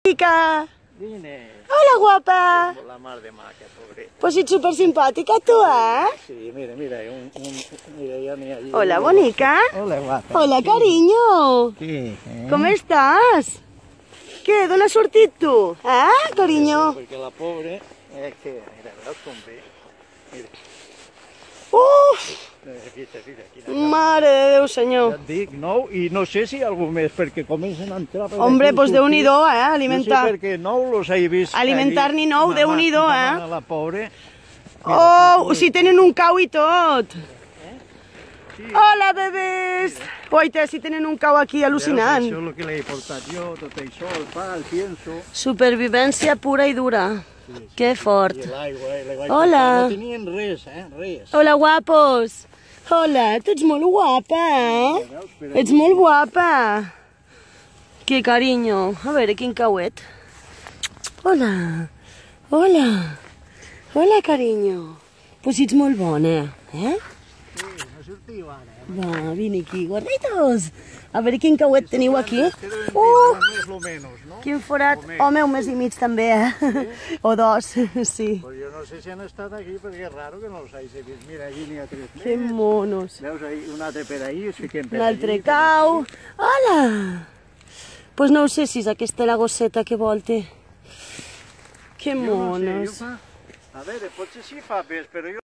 Mica. Vine. Hola, guapa. La mar de maca, pobre. Pues ets súper simpàtica, tu, Sí, mira, mira, mira, ya ni allí. Hola, bonica. Hola, guapa. Hola, carinyo. Sí, Com estàs? Què, d'on has sortit tu? Carinyo? Perquè la pobre, que, mira, veus com ve? Mira, Uf, aquí. mare de Déu, Ja senyor. et dic, nou, i no sé si algú més, perquè comencen a entrar... per Hombre, aquí, pues sortir. Déu-n'hi-do, alimentar. No sé perquè nou los he vist... Alimentar ni nou, Déu-n'hi-do, a la pobre... Oh, si tenen un cau i tot. Hola, bebès. Oita, si tenen un cau aquí al·lucinant. Això és el que l'he portat jo, tot això, el pa, el pienso... Supervivència pura i dura. Que fort. I l'aigua, Hola. No tenien res, res. Hola, guapos. Hola, tu ets molt guapa, Ets molt guapa. Que carinyo. A veure, quin cauet. Hola. Hola. Hola, carinyo. Pues ets molt bona, Sí, no sortiu ara, Va, vine aquí, gorritos. A veure quin cauet teniu aquí. Més o menys, no? Quin forat. Home, un mes i mig també, O dos, sí. Pues jo no sé si han estat aquí perquè és raro que no els hagi vist. Mira, allí n'hi ha 3 més. Que monos. Veus, un altre per ahí, es fiquem per Un altre allí, cau. Hola! Pues no ho sé si és aquesta la gosseta que volte. Que Jo no sé, monos. A veure, potser sí fa pes, però jo...